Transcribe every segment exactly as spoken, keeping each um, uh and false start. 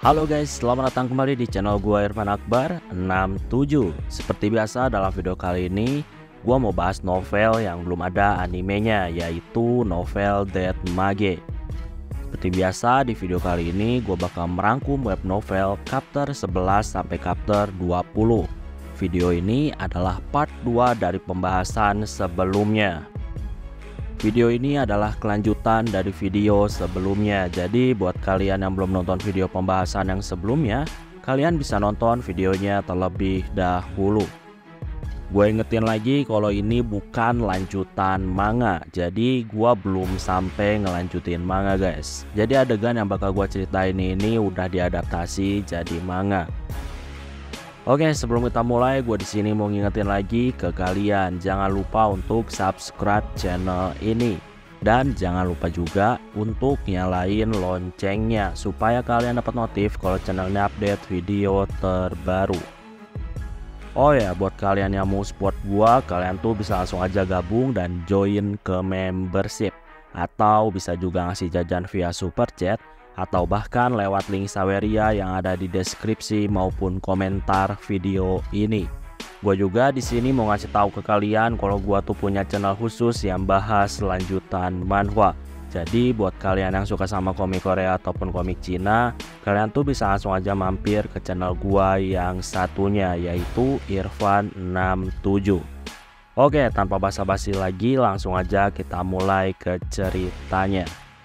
Halo guys, selamat datang kembali di channel gua Irfan Akbar enam tujuh. Seperti biasa dalam video kali ini gua mau bahas novel yang belum ada animenya, yaitu novel Death Mage. Seperti biasa di video kali ini gua bakal merangkum web novel chapter sebelas sampai chapter dua puluh. Video ini adalah part dua dari pembahasan sebelumnya. Video ini adalah kelanjutan dari video sebelumnya. Jadi buat kalian yang belum nonton video pembahasan yang sebelumnya, kalian bisa nonton videonya terlebih dahulu. Gue ingetin lagi kalau ini bukan lanjutan manga. Jadi gue belum sampai ngelanjutin manga guys. Jadi adegan yang bakal gue ceritain ini udah diadaptasi jadi manga. Oke, sebelum kita mulai, gue di sini mau ngingetin lagi ke kalian, jangan lupa untuk subscribe channel ini dan jangan lupa juga untuk nyalain loncengnya supaya kalian dapat notif kalau channelnya update video terbaru. Oh ya, buat kalian yang mau support gue, kalian tuh bisa langsung aja gabung dan join ke membership, atau bisa juga ngasih jajan via super chat, atau bahkan lewat link Saweria yang ada di deskripsi maupun komentar video ini. Gue juga di sini mau ngasih tahu ke kalian kalau gue tuh punya channel khusus yang bahas lanjutan manhwa. Jadi buat kalian yang suka sama komik Korea ataupun komik Cina, kalian tuh bisa langsung aja mampir ke channel gue yang satunya, yaitu Irfan enam tujuh. Oke, tanpa basa-basi lagi, langsung aja kita mulai ke ceritanya.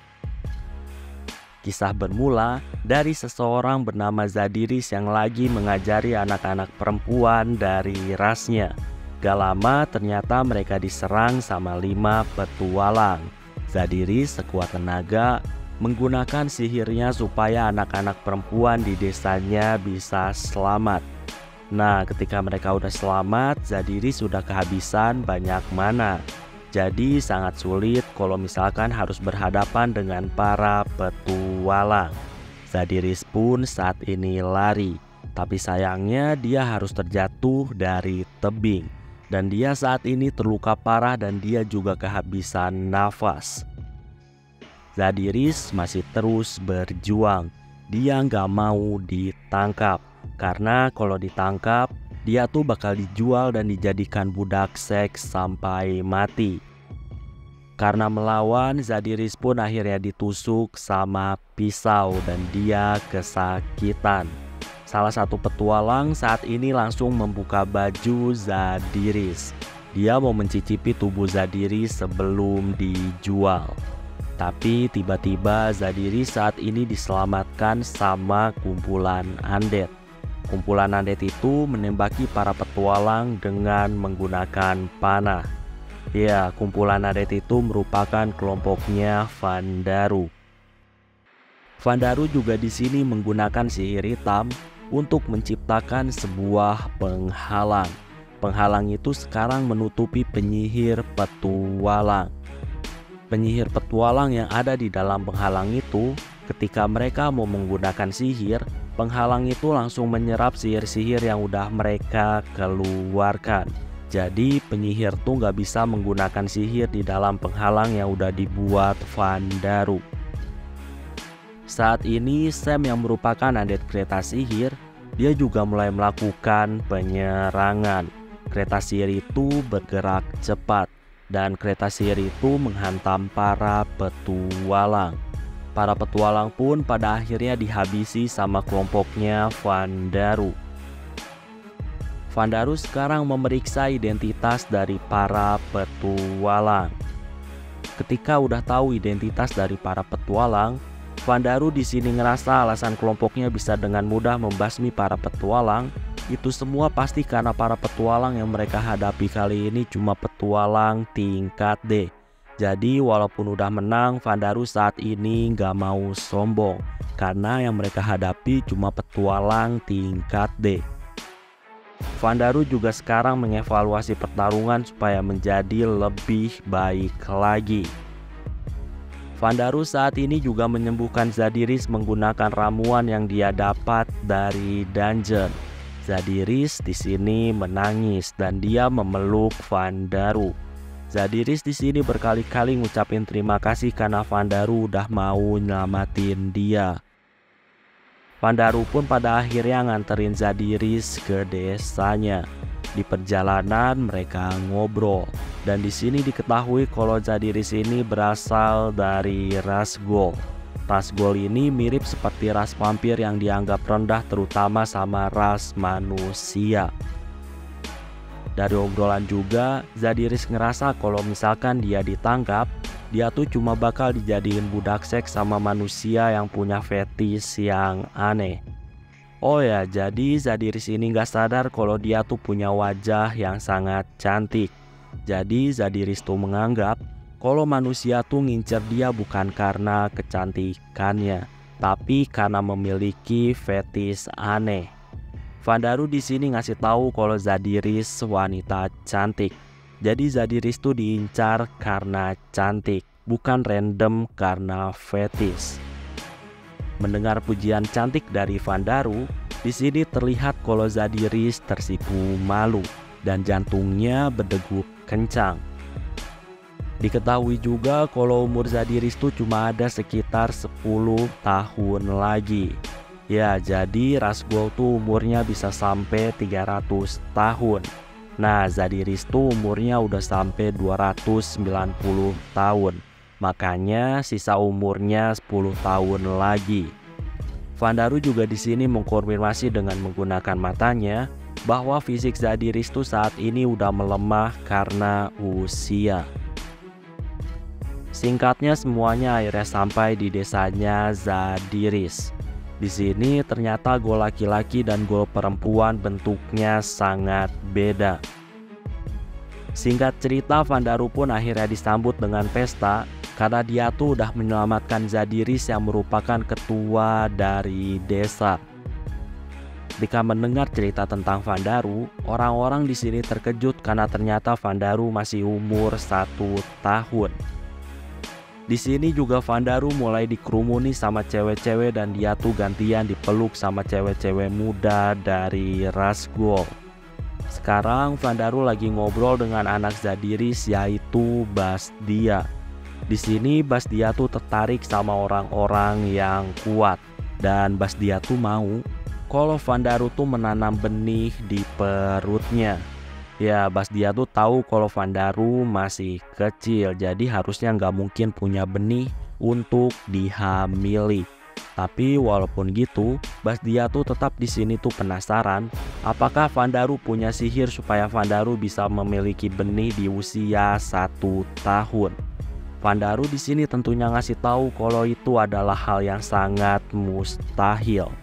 Kisah bermula dari seseorang bernama Zadiris yang lagi mengajari anak-anak perempuan dari rasnya. Gak lama ternyata mereka diserang sama lima petualang. Zadiris sekuat tenaga menggunakan sihirnya supaya anak-anak perempuan di desanya bisa selamat. Nah, ketika mereka udah selamat, Zadiris sudah kehabisan banyak mana. Jadi sangat sulit kalau misalkan harus berhadapan dengan para petualang. Zadiris pun saat ini lari, tapi sayangnya dia harus terjatuh dari tebing. Dan dia saat ini terluka parah dan dia juga kehabisan nafas. Zadiris masih terus berjuang. Dia nggak mau ditangkap, karena kalau ditangkap dia tuh bakal dijual dan dijadikan budak seks sampai mati. Karena melawan, Zadiris pun akhirnya ditusuk sama pisau dan dia kesakitan. Salah satu petualang saat ini langsung membuka baju Zadiris. Dia mau mencicipi tubuh Zadiris sebelum dijual. Tapi tiba-tiba Zadiris saat ini diselamatkan sama kumpulan undead. Kumpulan undead itu menembaki para petualang dengan menggunakan panah. Ya, kumpulan undead itu merupakan kelompoknya Vandaru. Vandaru juga di sini menggunakan sihir hitam untuk menciptakan sebuah penghalang. Penghalang itu sekarang menutupi penyihir petualang. Penyihir petualang yang ada di dalam penghalang itu, ketika mereka mau menggunakan sihir, penghalang itu langsung menyerap sihir-sihir yang udah mereka keluarkan. Jadi penyihir tuh nggak bisa menggunakan sihir di dalam penghalang yang udah dibuat Vandaru. Saat ini Sam yang merupakan undead kereta sihir, dia juga mulai melakukan penyerangan. Kereta sihir itu bergerak cepat dan kereta sihir itu menghantam para petualang. Para petualang pun pada akhirnya dihabisi sama kelompoknya Vandaru. Vandaru sekarang memeriksa identitas dari para petualang. Ketika udah tahu identitas dari para petualang, Vandaru di sini ngerasa alasan kelompoknya bisa dengan mudah membasmi para petualang. Itu semua pasti karena para petualang yang mereka hadapi kali ini cuma petualang tingkat D. Jadi walaupun udah menang, Vandaru saat ini nggak mau sombong karena yang mereka hadapi cuma petualang tingkat D. Vandaru juga sekarang mengevaluasi pertarungan supaya menjadi lebih baik lagi. Vandaru saat ini juga menyembuhkan Zadiris menggunakan ramuan yang dia dapat dari dungeon. Zadiris di sini menangis dan dia memeluk Vandaru. Zadiris di sini berkali-kali ngucapin terima kasih karena Vandaru udah mau nyelamatin dia. Pandaru pun pada akhirnya nganterin Zadiris ke desanya. Di perjalanan mereka ngobrol, dan di sini diketahui kalau Zadiris ini berasal dari ras Ghoul. Ras Ghoul ini mirip seperti ras vampir yang dianggap rendah terutama sama ras manusia. Dari obrolan juga, Zadiris ngerasa kalau misalkan dia ditangkap, dia tuh cuma bakal dijadiin budak seks sama manusia yang punya fetis yang aneh. Oh ya, jadi Zadiris ini gak sadar kalau dia tuh punya wajah yang sangat cantik. Jadi Zadiris tuh menganggap kalau manusia tuh ngincer dia bukan karena kecantikannya, tapi karena memiliki fetis aneh. Vandaru di sini ngasih tahu kalau Zadiris wanita cantik. Jadi Zadiris tuh diincar karena cantik, bukan random karena fetis. Mendengar pujian cantik dari Vandaru, di sini terlihat kalau Zadiris tersipu malu dan jantungnya berdegup kencang. Diketahui juga kalau umur Zadiris tuh cuma ada sekitar sepuluh tahun lagi. Ya, jadi ras Ghoul tuh umurnya bisa sampai tiga ratus tahun. Nah, Zadiris tuh umurnya udah sampai dua ratus sembilan puluh tahun. Makanya sisa umurnya sepuluh tahun lagi. Vandaru juga di sini mengkonfirmasi dengan menggunakan matanya bahwa fisik Zadiris tuh saat ini udah melemah karena usia. Singkatnya semuanya akhirnya sampai di desanya Zadiris. Di sini ternyata Ghoul laki-laki dan Ghoul perempuan bentuknya sangat beda. Singkat cerita, Vandaru pun akhirnya disambut dengan pesta karena dia tuh udah menyelamatkan Zadiris yang merupakan ketua dari desa. Ketika mendengar cerita tentang Vandaru, orang-orang di sini terkejut karena ternyata Vandaru masih umur satu tahun. Di sini juga Vandaru mulai dikerumuni sama cewek-cewek dan dia tuh gantian dipeluk sama cewek-cewek muda dari ras Ghoul. Sekarang Vandaru lagi ngobrol dengan anak Zadiris yaitu Bastia. Di sini Bastia tuh tertarik sama orang-orang yang kuat dan Bastia tuh mau kalau Vandaru tuh menanam benih di perutnya. Ya, Bastia tuh tahu kalau Vandaru masih kecil, jadi harusnya nggak mungkin punya benih untuk dihamili. Tapi walaupun gitu, Bastia tuh tetap di sini tuh penasaran, apakah Vandaru punya sihir supaya Vandaru bisa memiliki benih di usia satu tahun. Vandaru di sini tentunya ngasih tahu kalau itu adalah hal yang sangat mustahil.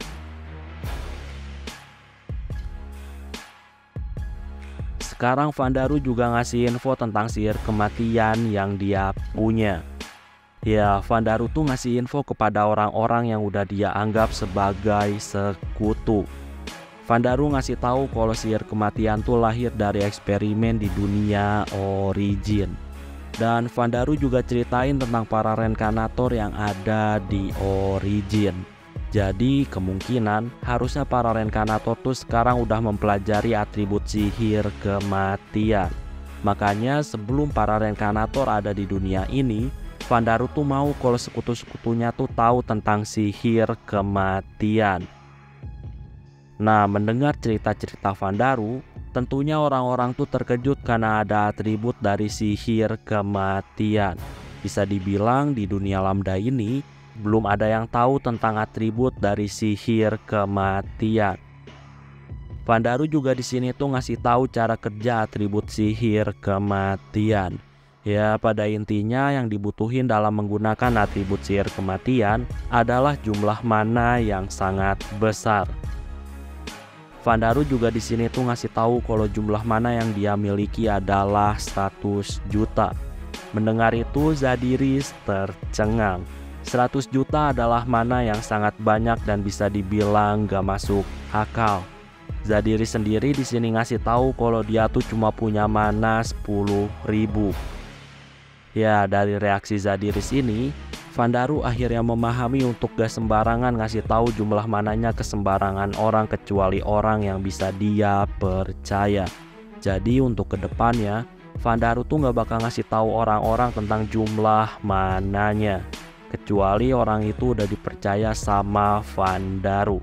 Sekarang Vandaru juga ngasih info tentang sihir kematian yang dia punya. Ya, Vandaru tuh ngasih info kepada orang-orang yang udah dia anggap sebagai sekutu. Vandaru ngasih tahu kalau sihir kematian tuh lahir dari eksperimen di dunia Origin. Dan Vandaru juga ceritain tentang para reinkarnator yang ada di Origin. Jadi kemungkinan harusnya para reinkarnator tuh sekarang udah mempelajari atribut sihir kematian. Makanya sebelum para reinkarnator ada di dunia ini, Vandaru tuh mau kalau sekutu-sekutunya tuh tahu tentang sihir kematian. Nah, mendengar cerita-cerita Vandaru, tentunya orang-orang tuh terkejut karena ada atribut dari sihir kematian. Bisa dibilang di dunia Lambda ini belum ada yang tahu tentang atribut dari sihir kematian. Vandaru juga di sini tuh ngasih tahu cara kerja atribut sihir kematian. Ya, pada intinya yang dibutuhin dalam menggunakan atribut sihir kematian adalah jumlah mana yang sangat besar. Vandaru juga di sini tuh ngasih tahu kalau jumlah mana yang dia miliki adalah seratus juta. Mendengar itu Zadiris tercengang. seratus juta adalah mana yang sangat banyak dan bisa dibilang gak masuk akal. Zadiris sendiri di sini ngasih tahu kalau dia tuh cuma punya mana sepuluh ribu. Ya, dari reaksi Zadiris ini, Vandaru akhirnya memahami untuk gak sembarangan ngasih tahu jumlah mananya ke sembarangan orang kecuali orang yang bisa dia percaya. Jadi untuk kedepannya, Vandaru tuh gak bakal ngasih tahu orang-orang tentang jumlah mananya. kecuali orang itu udah dipercaya sama Vandaru.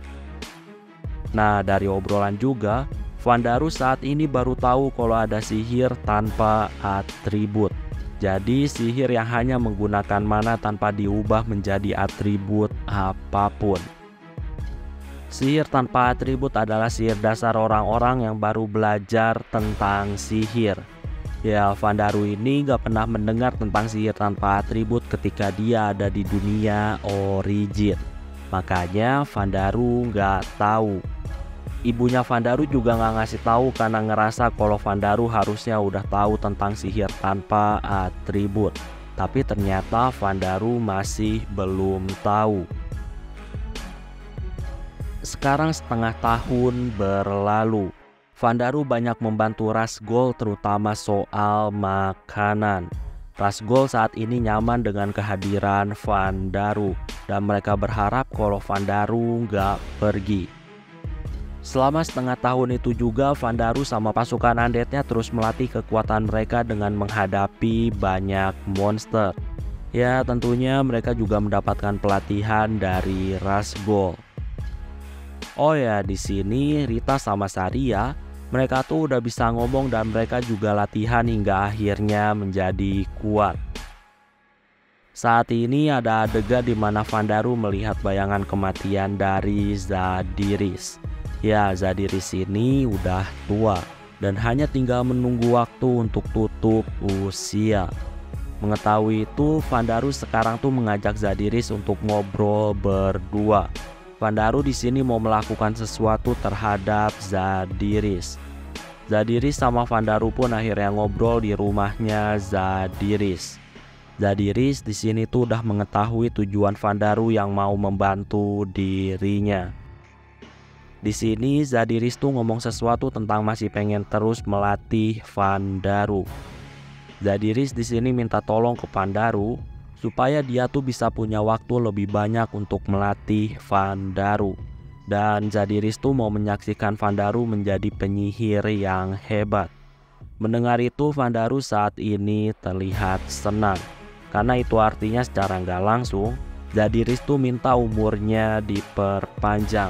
Nah, dari obrolan juga, Vandaru saat ini baru tahu kalau ada sihir tanpa atribut. Jadi sihir yang hanya menggunakan mana tanpa diubah menjadi atribut apapun. Sihir tanpa atribut adalah sihir dasar orang-orang yang baru belajar tentang sihir. Ya, Vandaru ini gak pernah mendengar tentang sihir tanpa atribut ketika dia ada di dunia origin. Makanya Vandaru gak tahu. Ibunya Vandaru juga gak ngasih tahu karena ngerasa kalau Vandaru harusnya udah tahu tentang sihir tanpa atribut. Tapi ternyata Vandaru masih belum tahu. Sekarang setengah tahun berlalu. Vandaru banyak membantu Rasgol terutama soal makanan. Rasgol saat ini nyaman dengan kehadiran Vandaru dan mereka berharap kalau Vandaru gak pergi. Selama setengah tahun itu juga Vandaru sama pasukan undeadnya terus melatih kekuatan mereka dengan menghadapi banyak monster. Ya, tentunya mereka juga mendapatkan pelatihan dari Rasgol. Oh ya, di sini Rita sama Saria, mereka tuh udah bisa ngomong dan mereka juga latihan hingga akhirnya menjadi kuat. Saat ini ada adegan di mana Vandaru melihat bayangan kematian dari Zadiris. Ya, Zadiris ini udah tua dan hanya tinggal menunggu waktu untuk tutup usia. Mengetahui itu, Vandaru sekarang tuh mengajak Zadiris untuk ngobrol berdua. Vandaru di sini mau melakukan sesuatu terhadap Zadiris. Zadiris sama Vandaru pun akhirnya ngobrol di rumahnya Zadiris. Zadiris di sini tuh udah mengetahui tujuan Vandaru yang mau membantu dirinya. Di sini Zadiris tuh ngomong sesuatu tentang masih pengen terus melatih Vandaru. Zadiris di sini minta tolong ke Vandaru supaya dia tuh bisa punya waktu lebih banyak untuk melatih Vandaru. Dan Zadiris tuh mau menyaksikan Vandaru menjadi penyihir yang hebat. Mendengar itu, Vandaru saat ini terlihat senang. Karena itu artinya secara nggak langsung Zadiris tuh minta umurnya diperpanjang.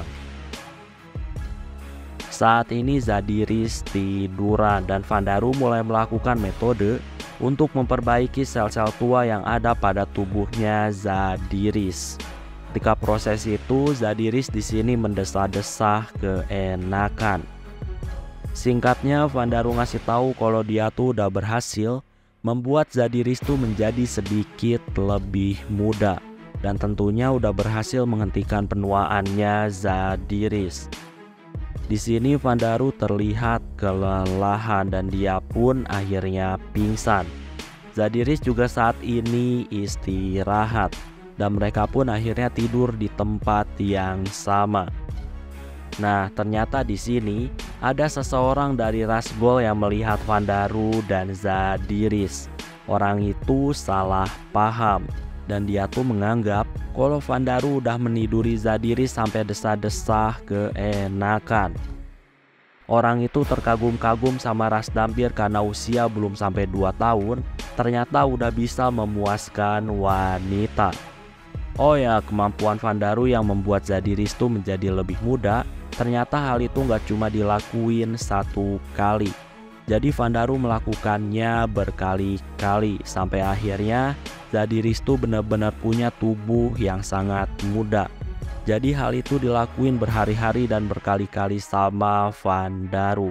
Saat ini Zadiris tiduran dan Vandaru mulai melakukan metode untuk memperbaiki sel-sel tua yang ada pada tubuhnya Zadiris. Ketika proses itu, Zadiris di sini mendesah-desah keenakan. Singkatnya, Vandaru ngasih tahu kalau dia tuh udah berhasil membuat Zadiris tuh menjadi sedikit lebih muda dan tentunya udah berhasil menghentikan penuaannya Zadiris. Di sini Vandaru terlihat kelelahan dan dia pun akhirnya pingsan. Zadiris juga saat ini istirahat dan mereka pun akhirnya tidur di tempat yang sama. Nah, ternyata di sini ada seseorang dari Rasgol yang melihat Vandaru dan Zadiris. Orang itu salah paham dan dia tuh menganggap kalau Vandaru udah meniduri Zadiris sampai desah-desah keenakan. Orang itu terkagum-kagum sama Rasdampir karena usia belum sampai dua tahun, ternyata udah bisa memuaskan wanita. Oh ya, kemampuan Vandaru yang membuat Zadiris tuh menjadi lebih muda, ternyata hal itu nggak cuma dilakuin satu kali. Jadi Vandaru melakukannya berkali-kali sampai akhirnya Zadiris tuh benar-benar punya tubuh yang sangat muda. Jadi hal itu dilakuin berhari-hari dan berkali-kali sama Vandaru.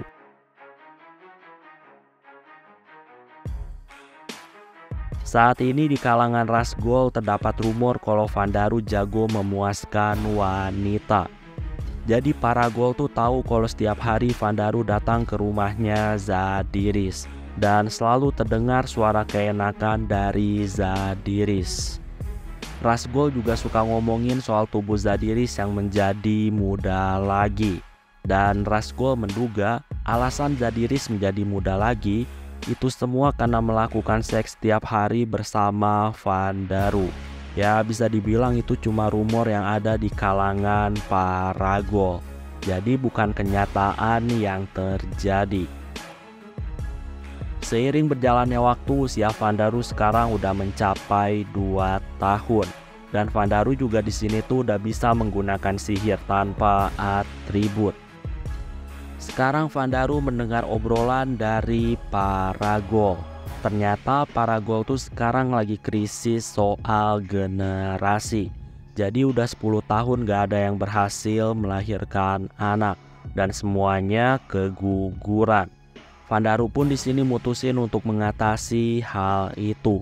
Saat ini di kalangan Rasgol terdapat rumor kalau Vandaru jago memuaskan wanita. Jadi para Gol tuh tahu kalau setiap hari Vandaru datang ke rumahnya Zadiris dan selalu terdengar suara keenakan dari Zadiris. Rasgol juga suka ngomongin soal tubuh Zadiris yang menjadi muda lagi. Dan Rasgol menduga alasan Zadiris menjadi muda lagi itu semua karena melakukan seks setiap hari bersama Vandaru. Ya, bisa dibilang itu cuma rumor yang ada di kalangan para Gol. Jadi bukan kenyataan yang terjadi. Seiring berjalannya waktu, usia Vandaru sekarang udah mencapai dua tahun. Dan Vandaru juga di sini tuh udah bisa menggunakan sihir tanpa atribut. Sekarang Vandaru mendengar obrolan dari Paragol. Ternyata Paragol tuh sekarang lagi krisis soal generasi. Jadi udah sepuluh tahun gak ada yang berhasil melahirkan anak dan semuanya keguguran. Vandaru pun di sini mutusin untuk mengatasi hal itu.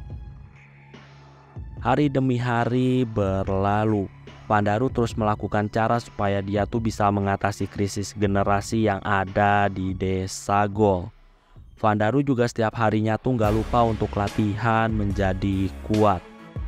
Hari demi hari berlalu. Vandaru terus melakukan cara supaya dia tuh bisa mengatasi krisis generasi yang ada di desa Gol. Vandaru juga setiap harinya tuh gak lupa untuk latihan menjadi kuat.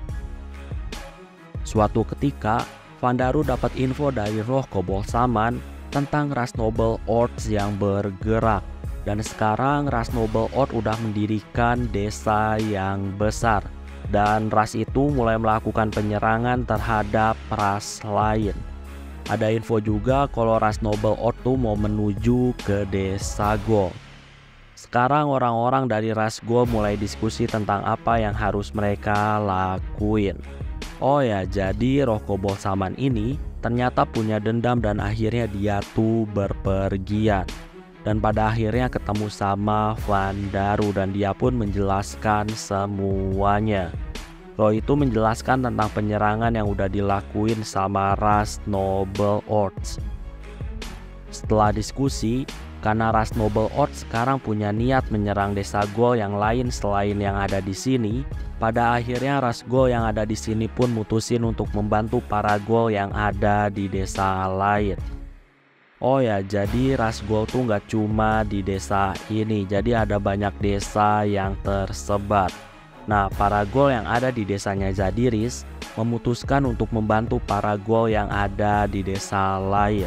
Suatu ketika, Vandaru dapat info dari roh Kobold Saman tentang ras Noble Orcs yang bergerak. Dan sekarang ras Noble Orc udah mendirikan desa yang besar. Dan ras itu mulai melakukan penyerangan terhadap ras lain. Ada info juga kalau ras Noble Orc tuh mau menuju ke desa Gol. Sekarang orang-orang dari ras Gol mulai diskusi tentang apa yang harus mereka lakuin. Oh ya, jadi roh Kobold Saman ini ternyata punya dendam dan akhirnya dia tuh berpergian. Dan pada akhirnya ketemu sama Vandaru dan dia pun menjelaskan semuanya. Roh itu menjelaskan tentang penyerangan yang udah dilakuin sama ras Noble Orcs. Setelah diskusi, karena ras Noble Orcs sekarang punya niat menyerang desa Gol yang lain selain yang ada di sini, pada akhirnya ras Gol yang ada di sini pun mutusin untuk membantu para Gol yang ada di desa lain. Oh ya, jadi ras Gol tuh nggak cuma di desa ini, jadi ada banyak desa yang tersebar. Nah, para Gol yang ada di desanya Zadiris memutuskan untuk membantu para Gol yang ada di desa lain.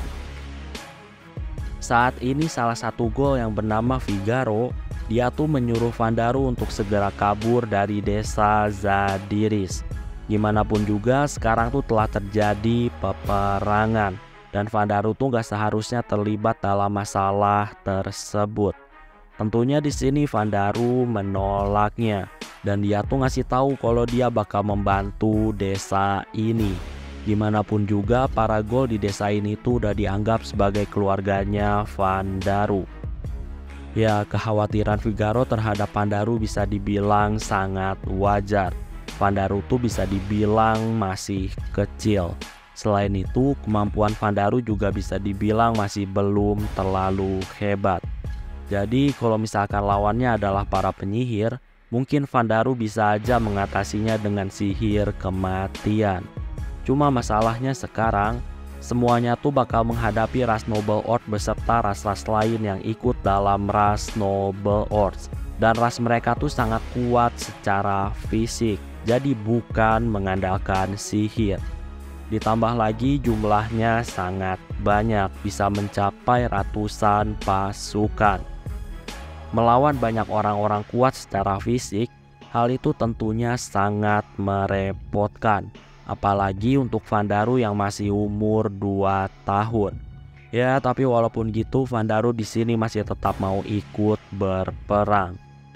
Saat ini salah satu Gol yang bernama Figaro, dia tuh menyuruh Vandaru untuk segera kabur dari desa Zadiris. Gimanapun juga sekarang tuh telah terjadi peperangan. Dan Vandaru tuh gak seharusnya terlibat dalam masalah tersebut. Tentunya di sini Vandaru menolaknya dan dia tuh ngasih tahu kalau dia bakal membantu desa ini. Gimanapun juga para Gol di desa ini tuh udah dianggap sebagai keluarganya Vandaru. Ya, kekhawatiran Figaro terhadap Vandaru bisa dibilang sangat wajar. Vandaru tuh bisa dibilang masih kecil. Selain itu, kemampuan Vandaru juga bisa dibilang masih belum terlalu hebat. Jadi kalau misalkan lawannya adalah para penyihir, mungkin Vandaru bisa aja mengatasinya dengan sihir kematian. Cuma masalahnya sekarang, semuanya tuh bakal menghadapi ras Noble Orc beserta ras-ras lain yang ikut dalam ras Noble Orcs. Dan ras mereka tuh sangat kuat secara fisik, jadi bukan mengandalkan sihir. Ditambah lagi jumlahnya sangat banyak, bisa mencapai ratusan pasukan. Melawan banyak orang-orang kuat secara fisik, hal itu tentunya sangat merepotkan. Apalagi untuk Vandaru yang masih umur dua tahun. Ya, tapi walaupun gitu Vandaru di sini masih tetap mau ikut berperang.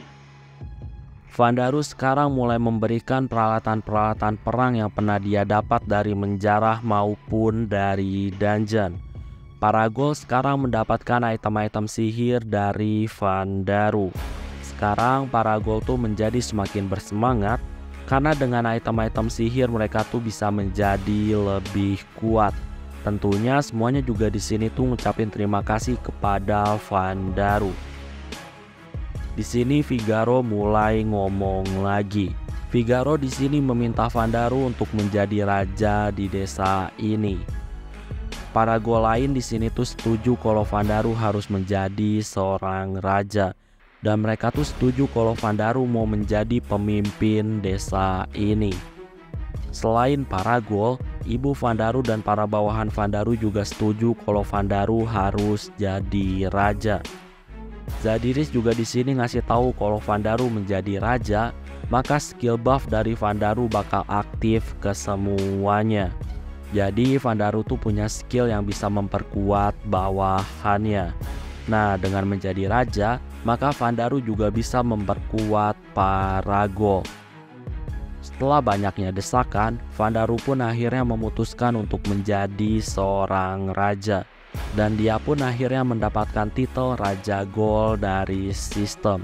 Vandaru sekarang mulai memberikan peralatan-peralatan perang yang pernah dia dapat dari menjarah maupun dari dungeon. Para Gol sekarang mendapatkan item-item sihir dari Vandaru. Sekarang para Gol tuh menjadi semakin bersemangat karena dengan item-item sihir mereka tuh bisa menjadi lebih kuat. Tentunya semuanya juga di sini tuh ngucapin terima kasih kepada Vandaru. Di sini Figaro mulai ngomong lagi. Figaro di sini meminta Vandaru untuk menjadi raja di desa ini. Para Gol lain di sini tuh setuju kalau Vandaru harus menjadi seorang raja. Dan mereka tuh setuju kalau Vandaru mau menjadi pemimpin desa ini. Selain para Gol, ibu Vandaru dan para bawahan Vandaru juga setuju kalau Vandaru harus jadi raja. Zadiris juga di sini ngasih tahu kalau Vandaru menjadi raja, maka skill buff dari Vandaru bakal aktif ke semuanya. Jadi Vandaru tuh punya skill yang bisa memperkuat bawahannya. Nah, dengan menjadi raja, maka Vandaru juga bisa memperkuat para ghoul. Setelah banyaknya desakan, Vandaru pun akhirnya memutuskan untuk menjadi seorang raja. Dan dia pun akhirnya mendapatkan titel Raja Ghoul dari sistem.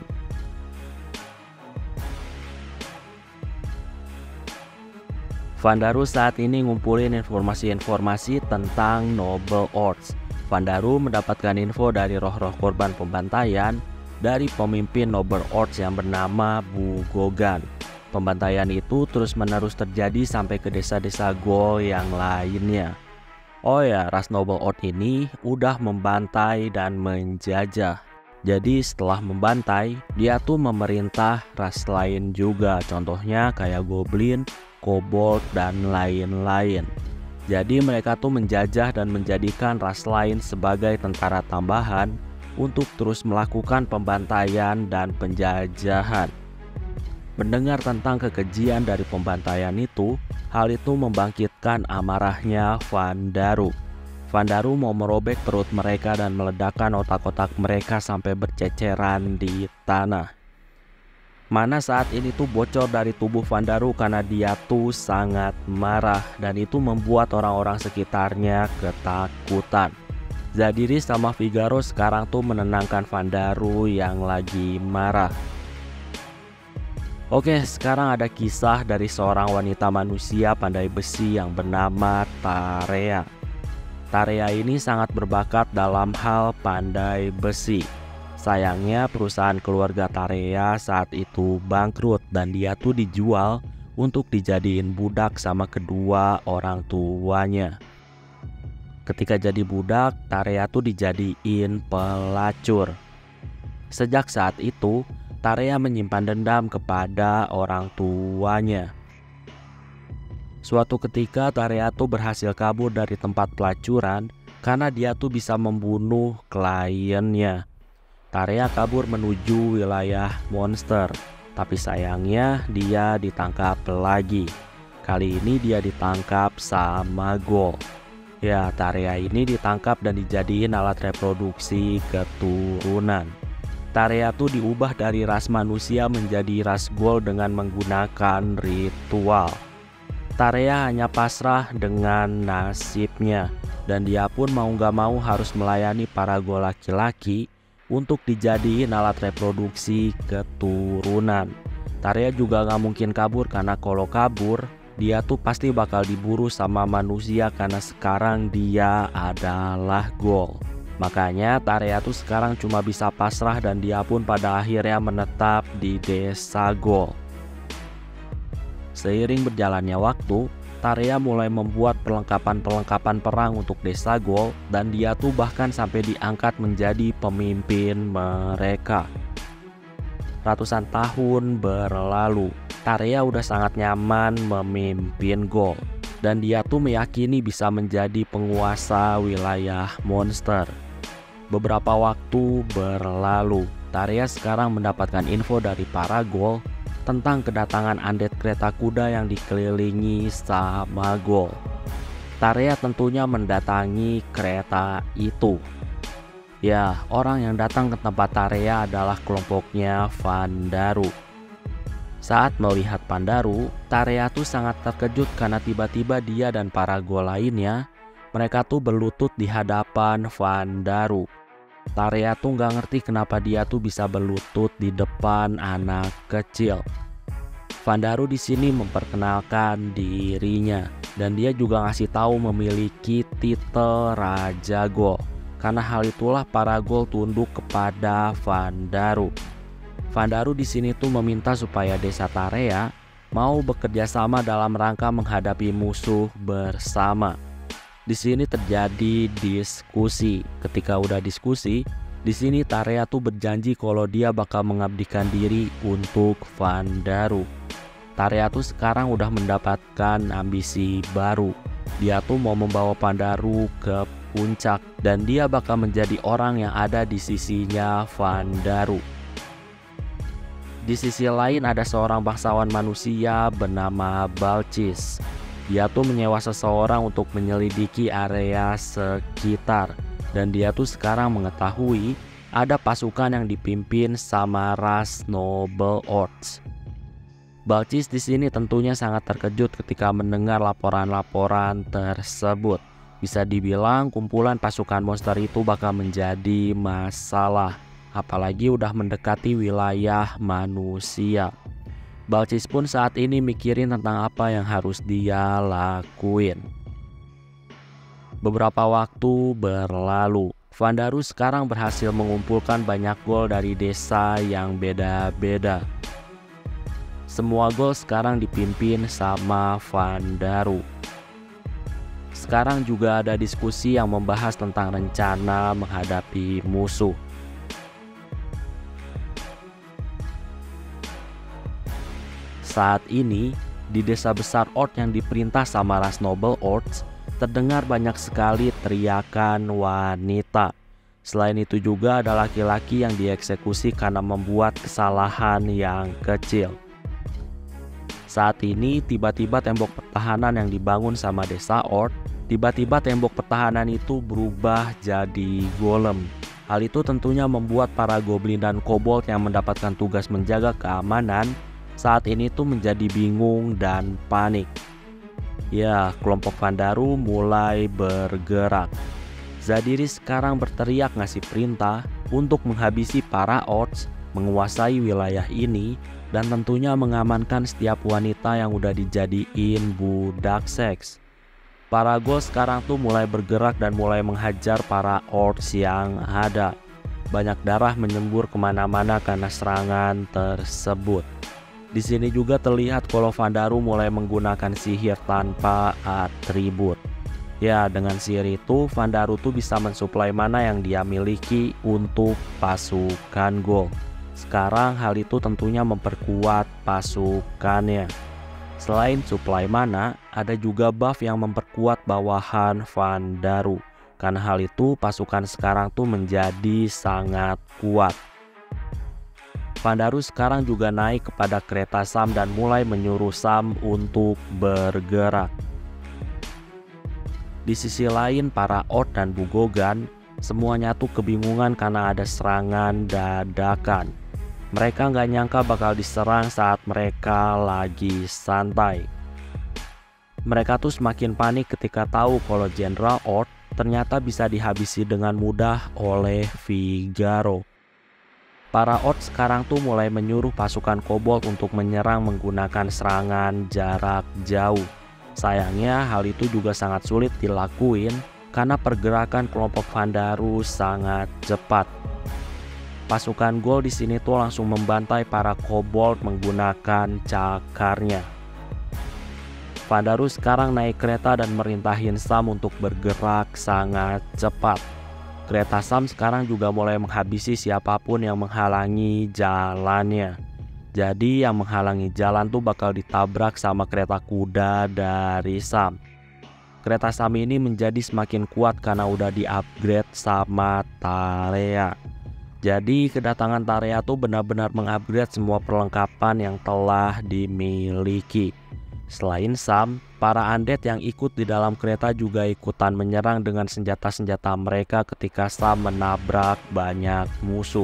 Vandaru saat ini ngumpulin informasi-informasi tentang Noble Orcs. Vandaru mendapatkan info dari roh-roh korban pembantaian dari pemimpin Noble Orcs yang bernama Bugogan. Pembantaian itu terus-menerus terjadi sampai ke desa-desa ghoul yang lainnya. Oh ya, ras Noble Orc ini udah membantai dan menjajah. Jadi setelah membantai, dia tuh memerintah ras lain juga. Contohnya kayak Goblin, Kobold, dan lain-lain. Jadi mereka tuh menjajah dan menjadikan ras lain sebagai tentara tambahan untuk terus melakukan pembantaian dan penjajahan. Mendengar tentang kekejian dari pembantaian itu, hal itu membangkitkan amarahnya Vandaru. Vandaru mau merobek perut mereka dan meledakkan otak-otak mereka sampai berceceran di tanah. Mana saat ini tuh bocor dari tubuh Vandaru karena dia tuh sangat marah, dan itu membuat orang-orang sekitarnya ketakutan. Zadiri sama Figaro sekarang tuh menenangkan Vandaru yang lagi marah. Oke, sekarang ada kisah dari seorang wanita manusia pandai besi yang bernama Tarea. Tarea ini sangat berbakat dalam hal pandai besi. Sayangnya perusahaan keluarga Tarea saat itu bangkrut dan dia tuh dijual untuk dijadiin budak sama kedua orang tuanya. Ketika jadi budak, Tarea tuh dijadiin pelacur. Sejak saat itu, Tarea menyimpan dendam kepada orang tuanya. Suatu ketika Tarea tuh berhasil kabur dari tempat pelacuran karena dia tuh bisa membunuh kliennya. Tarea kabur menuju wilayah monster, tapi sayangnya dia ditangkap lagi. Kali ini dia ditangkap sama ghoul. Ya, Tarea ini ditangkap dan dijadiin alat reproduksi keturunan. Tarea tuh diubah dari ras manusia menjadi ras ghoul dengan menggunakan ritual. Tarea hanya pasrah dengan nasibnya, dan dia pun mau gak mau harus melayani para ghoul laki-laki untuk dijadiin alat reproduksi keturunan. Tarea juga gak mungkin kabur karena kalau kabur, dia tuh pasti bakal diburu sama manusia karena sekarang dia adalah ghoul. Makanya Tarea tuh sekarang cuma bisa pasrah dan dia pun pada akhirnya menetap di desa ghoul. Seiring berjalannya waktu, Tarea mulai membuat perlengkapan-perlengkapan perang untuk desa ghoul dan dia tuh bahkan sampai diangkat menjadi pemimpin mereka. Ratusan tahun berlalu, Tarea udah sangat nyaman memimpin ghoul dan dia tuh meyakini bisa menjadi penguasa wilayah monster. Beberapa waktu berlalu, Tarea sekarang mendapatkan info dari para ghoul tentang kedatangan undead kereta kuda yang dikelilingi sama ghoul. Tarea tentunya mendatangi kereta itu. Ya, orang yang datang ke tempat Tarea adalah kelompoknya Vandaru. Saat melihat Vandaru, Tarea tuh sangat terkejut karena tiba-tiba dia dan para ghoul lainnya, mereka tuh berlutut di hadapan Vandaru. Tarea tuh nggak ngerti kenapa dia tuh bisa berlutut di depan anak kecil. Vandaru di sini memperkenalkan dirinya dan dia juga ngasih tahu memiliki titel Raja Ghoul. Karena hal itulah para ghoul tunduk kepada Vandaru. Vandaru di sini tuh meminta supaya desa Tarea mau bekerja sama dalam rangka menghadapi musuh bersama. Di sini terjadi diskusi. Ketika udah diskusi, di sini Tarea tuh berjanji kalau dia bakal mengabdikan diri untuk Vandaru. Tarea tuh sekarang udah mendapatkan ambisi baru. Dia tuh mau membawa Vandaru ke puncak dan dia bakal menjadi orang yang ada di sisinya Vandaru. Di sisi lain ada seorang bangsawan manusia bernama Balchis. Dia tuh menyewa seseorang untuk menyelidiki area sekitar dan dia tuh sekarang mengetahui ada pasukan yang dipimpin sama ras Noble Orcs. Balcis di sini tentunya sangat terkejut ketika mendengar laporan-laporan tersebut. Bisa dibilang kumpulan pasukan monster itu bakal menjadi masalah, apalagi udah mendekati wilayah manusia. Balcis pun saat ini mikirin tentang apa yang harus dia lakuin. Beberapa waktu berlalu, Vandaru sekarang berhasil mengumpulkan banyak gol dari desa yang beda-beda. Semua gol sekarang dipimpin sama Vandaru. Sekarang juga ada diskusi yang membahas tentang rencana menghadapi musuh. Saat ini, di desa besar Orc yang diperintah sama ras Noble Orcs, terdengar banyak sekali teriakan wanita. Selain itu juga ada laki-laki yang dieksekusi karena membuat kesalahan yang kecil. Saat ini tiba-tiba tembok pertahanan yang dibangun sama desa Orc, tiba-tiba tembok pertahanan itu berubah jadi golem. Hal itu tentunya membuat para goblin dan kobold yang mendapatkan tugas menjaga keamanan saat ini tuh menjadi bingung dan panik. Ya, kelompok Vandaru mulai bergerak. Zadiri sekarang berteriak ngasih perintah untuk menghabisi para Orcs, menguasai wilayah ini, dan tentunya mengamankan setiap wanita yang udah dijadiin budak seks. Para ghoul sekarang tuh mulai bergerak dan mulai menghajar para Orcs yang ada. Banyak darah menyembur kemana-mana karena serangan tersebut. Di sini juga terlihat kalau Vandaru mulai menggunakan sihir tanpa atribut. Ya, dengan sihir itu Vandaru tuh bisa mensuplai mana yang dia miliki untuk pasukan ghoul. Sekarang hal itu tentunya memperkuat pasukannya. Selain suplai mana, ada juga buff yang memperkuat bawahan Vandaru. Karena hal itu pasukan sekarang tuh menjadi sangat kuat. Vandaru sekarang juga naik kepada kereta Sam dan mulai menyuruh Sam untuk bergerak. Di sisi lain para Orc dan Bugogan semuanya tuh kebingungan karena ada serangan dadakan. Mereka nggak nyangka bakal diserang saat mereka lagi santai. Mereka tuh semakin panik ketika tahu kalau Jenderal Orc ternyata bisa dihabisi dengan mudah oleh Figaro. Para Orc sekarang tuh mulai menyuruh pasukan kobold untuk menyerang menggunakan serangan jarak jauh. Sayangnya hal itu juga sangat sulit dilakuin karena pergerakan kelompok Vandaru sangat cepat. Pasukan ghoul di sini tuh langsung membantai para kobold menggunakan cakarnya. Vandaru sekarang naik kereta dan merintahin Sam untuk bergerak sangat cepat. Kereta Sam sekarang juga mulai menghabisi siapapun yang menghalangi jalannya. Jadi yang menghalangi jalan tuh bakal ditabrak sama kereta kuda dari Sam. Kereta Sam ini menjadi semakin kuat karena udah di-upgrade sama Tarea. Jadi kedatangan Tarea tuh benar-benar mengupgrade semua perlengkapan yang telah dimiliki. Selain Sam, para undead yang ikut di dalam kereta juga ikutan menyerang dengan senjata-senjata mereka ketika Sam menabrak banyak musuh.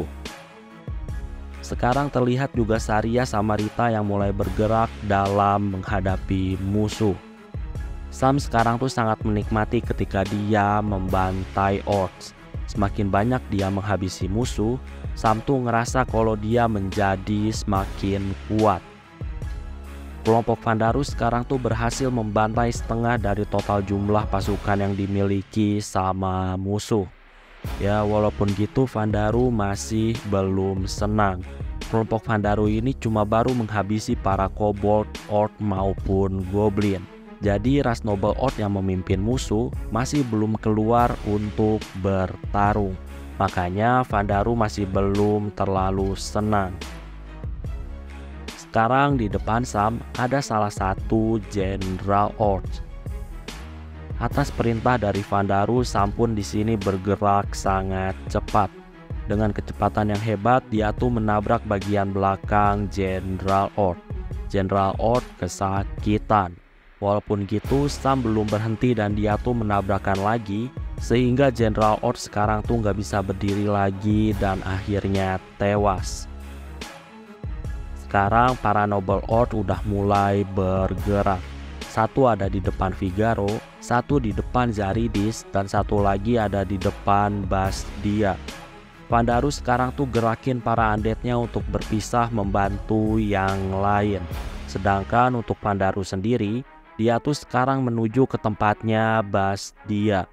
Sekarang terlihat juga Saria sama Rita yang mulai bergerak dalam menghadapi musuh. Sam sekarang tuh sangat menikmati ketika dia membantai Orcs. Semakin banyak dia menghabisi musuh, Sam tuh ngerasa kalau dia menjadi semakin kuat. Kelompok Vandaru sekarang tuh berhasil membantai setengah dari total jumlah pasukan yang dimiliki sama musuh. Ya, walaupun gitu Vandaru masih belum senang. Kelompok Vandaru ini cuma baru menghabisi para kobold, orc maupun goblin. Jadi ras Noble Orc yang memimpin musuh masih belum keluar untuk bertarung. Makanya Vandaru masih belum terlalu senang. Sekarang di depan Sam ada salah satu Jenderal Orc. Atas perintah dari Vandaru, Sam pun di sini bergerak sangat cepat. Dengan kecepatan yang hebat, dia tuh menabrak bagian belakang Jenderal Orc. Jenderal Orc kesakitan. Walaupun gitu, Sam belum berhenti dan dia tuh menabrakkan lagi sehingga Jenderal Ord sekarang tuh nggak bisa berdiri lagi dan akhirnya tewas. Sekarang para Noble Ord udah mulai bergerak. Satu ada di depan Figaro, satu di depan Zaridis, dan satu lagi ada di depan Bastia. Pandaru sekarang tuh gerakin para undeadnya untuk berpisah membantu yang lain. Sedangkan untuk Pandaru sendiri, dia tuh sekarang menuju ke tempatnya Bastia.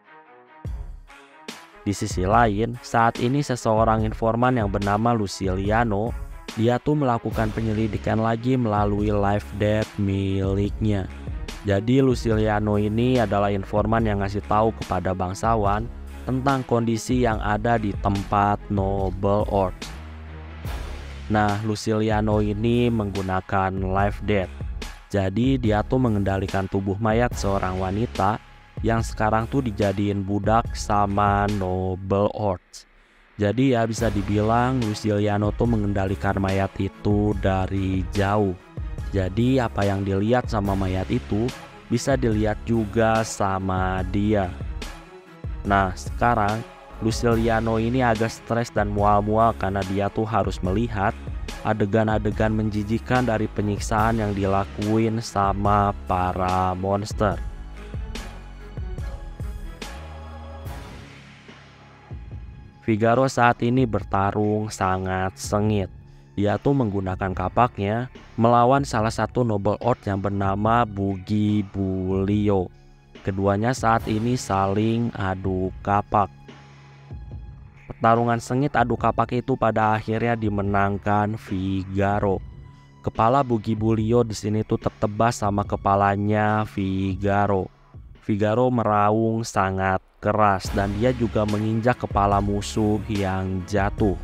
Di sisi lain, saat ini seseorang informan yang bernama Luciliano, dia tuh melakukan penyelidikan lagi melalui live death miliknya. Jadi Luciliano ini adalah informan yang ngasih tahu kepada bangsawan tentang kondisi yang ada di tempat Noble Ord. Nah, Luciliano ini menggunakan live death. Jadi dia tuh mengendalikan tubuh mayat seorang wanita yang sekarang tuh dijadiin budak sama Noble Ord. Jadi ya bisa dibilang Luciliano tuh mengendalikan mayat itu dari jauh. Jadi apa yang dilihat sama mayat itu bisa dilihat juga sama dia. Nah sekarang Luciliano ini agak stres dan mual-mual karena dia tuh harus melihat adegan-adegan menjijikan dari penyiksaan yang dilakuin sama para monster. Figaro saat ini bertarung sangat sengit. Dia tuh menggunakan kapaknya melawan salah satu Noble Ord yang bernama Bugibulio. Keduanya saat ini saling adu kapak. Pertarungan sengit adu kapak itu pada akhirnya dimenangkan Figaro. Kepala Bugibulio di sini tuh tertebas sama kepalanya Figaro. Figaro meraung sangat keras dan dia juga menginjak kepala musuh yang jatuh.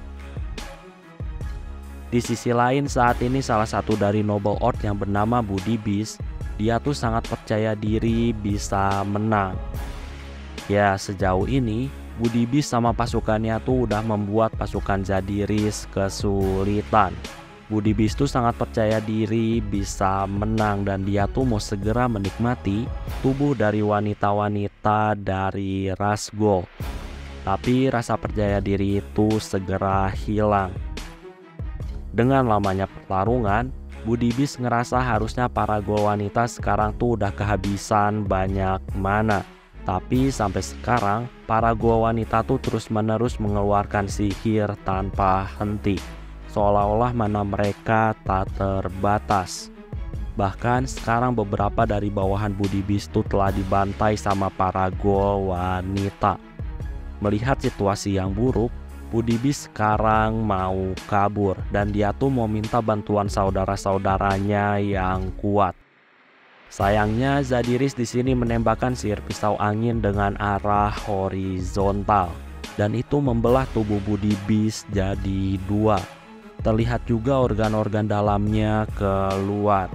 Di sisi lain saat ini salah satu dari Noble Ord yang bernama Budibis, dia tuh sangat percaya diri bisa menang. Ya sejauh ini Budibis sama pasukannya tuh udah membuat pasukan Zadiris kesulitan. Budibis tuh sangat percaya diri bisa menang dan dia tuh mau segera menikmati tubuh dari wanita-wanita dari ras Gol. Tapi rasa percaya diri itu segera hilang. Dengan lamanya pertarungan, Budibis ngerasa harusnya para Gol wanita sekarang tuh udah kehabisan banyak mana. Tapi sampai sekarang para Gol wanita tuh terus-menerus mengeluarkan sihir tanpa henti. Seolah-olah mana mereka tak terbatas. Bahkan sekarang beberapa dari bawahan Budibis tuh telah dibantai sama para Gol wanita. Melihat situasi yang buruk, Budibis sekarang mau kabur dan dia tuh mau minta bantuan saudara-saudaranya yang kuat. Sayangnya Zadiris di sini menembakkan sihir pisau angin dengan arah horizontal dan itu membelah tubuh Budibis jadi dua. Terlihat juga organ-organ dalamnya keluar.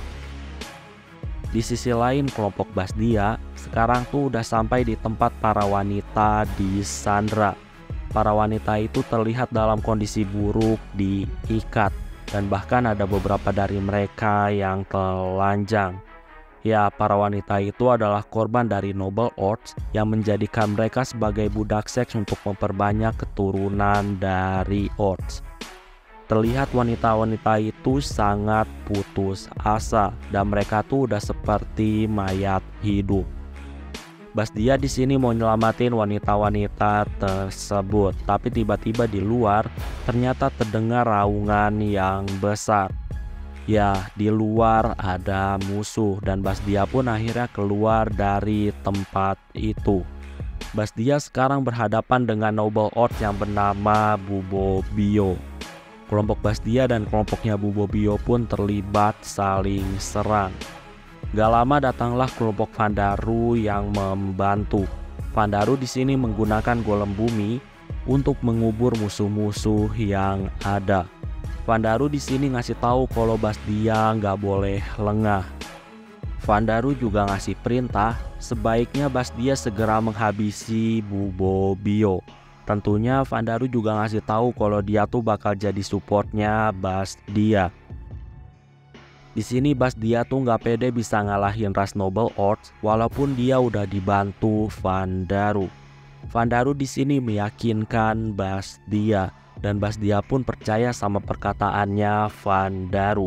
Di sisi lain kelompok Bastia sekarang tuh udah sampai di tempat para wanita di Sandra. Para wanita itu terlihat dalam kondisi buruk diikat dan bahkan ada beberapa dari mereka yang telanjang. Ya, para wanita itu adalah korban dari Noble Ords yang menjadikan mereka sebagai budak seks untuk memperbanyak keturunan dari Ords. Terlihat wanita-wanita itu sangat putus asa dan mereka tuh udah seperti mayat hidup. Bastia di sini mau nyelamatin wanita-wanita tersebut, tapi tiba-tiba di luar ternyata terdengar raungan yang besar. Ya, di luar ada musuh dan Bastia pun akhirnya keluar dari tempat itu. Bastia sekarang berhadapan dengan Noble Ord yang bernama Bubobio. Kelompok Bastia dan kelompoknya Bubobio pun terlibat saling serang. Gak lama datanglah kelompok Vandaru yang membantu. Vandaru di sini menggunakan golem bumi untuk mengubur musuh-musuh yang ada. Vandaru di sini ngasih tahu kalau Bastia nggak boleh lengah. Vandaru juga ngasih perintah sebaiknya Bastia segera menghabisi Bubobio. Tentunya Vandaru juga ngasih tahu kalau dia tuh bakal jadi supportnya Bastia. Di sini Bastia tuh nggak pede bisa ngalahin ras Noble Ords walaupun dia udah dibantu Vandaru. Vandaru di sini meyakinkan Bastia dan Bastia pun percaya sama perkataannya Vandaru.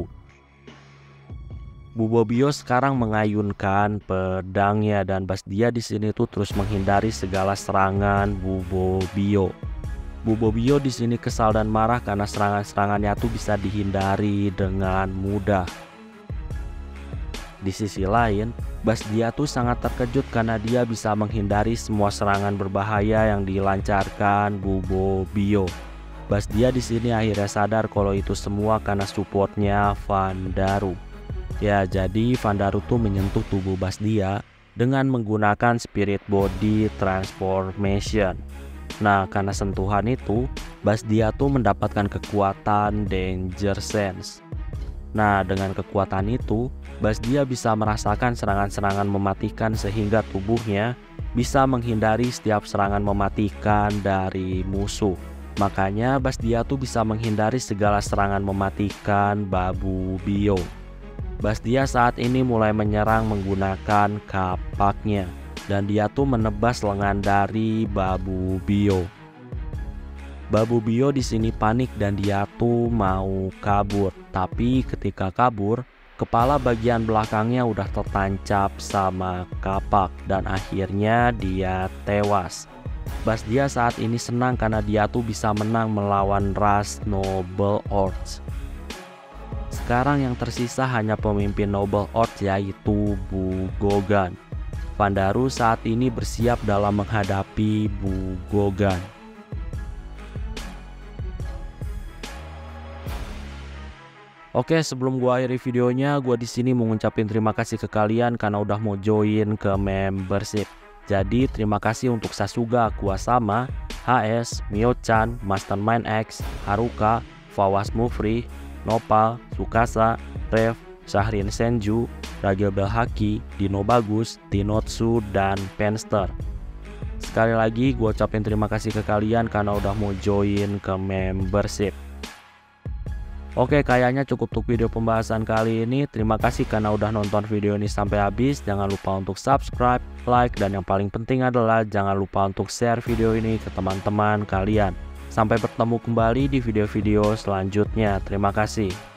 Bubobio sekarang mengayunkan pedangnya dan Bastia di sini tuh terus menghindari segala serangan Bubobio. Bubobio di sini kesal dan marah karena serangan-serangannya tuh bisa dihindari dengan mudah. Di sisi lain, Bastia tuh sangat terkejut karena dia bisa menghindari semua serangan berbahaya yang dilancarkan Bubobio. Bastia di sini akhirnya sadar kalau itu semua karena supportnya Vandaru. Ya, jadi Vandaru tuh menyentuh tubuh Bastia dengan menggunakan Spirit Body Transformation. Nah, karena sentuhan itu, Bastia tuh mendapatkan kekuatan Danger Sense. Nah, dengan kekuatan itu, Bastia bisa merasakan serangan-serangan mematikan sehingga tubuhnya bisa menghindari setiap serangan mematikan dari musuh. Makanya Bastia tuh bisa menghindari segala serangan mematikan Bubobio. Bastia saat ini mulai menyerang menggunakan kapaknya dan dia tuh menebas lengan dari Bubobio. Bubobio di sini panik dan dia tuh mau kabur, tapi ketika kabur, kepala bagian belakangnya udah tertancap sama kapak dan akhirnya dia tewas. Bastia saat ini senang karena dia tuh bisa menang melawan ras Noble Orcs. Sekarang yang tersisa hanya pemimpin Noble Orcs yaitu Bugogan. Vandaru saat ini bersiap dalam menghadapi Bugogan. Oke, sebelum gua akhiri videonya, gua di sini mau ngucapin terima kasih ke kalian karena udah mau join ke membership. Jadi terima kasih untuk Sasuga, Kuwasama, H S, Mio-chan, Mastermind X, Haruka, Fawas Mufri, Nopal, Tsukasa, Rev, Shahrin Senju, Ragil Belhaki, Dino Bagus, Tinotsu, dan Penster. Sekali lagi gue ucapin terima kasih ke kalian karena udah mau join ke membership. Oke, kayaknya cukup untuk video pembahasan kali ini. Terima kasih karena udah nonton video ini sampai habis. Jangan lupa untuk subscribe, like, dan yang paling penting adalah jangan lupa untuk share video ini ke teman-teman kalian. Sampai bertemu kembali di video-video selanjutnya. Terima kasih.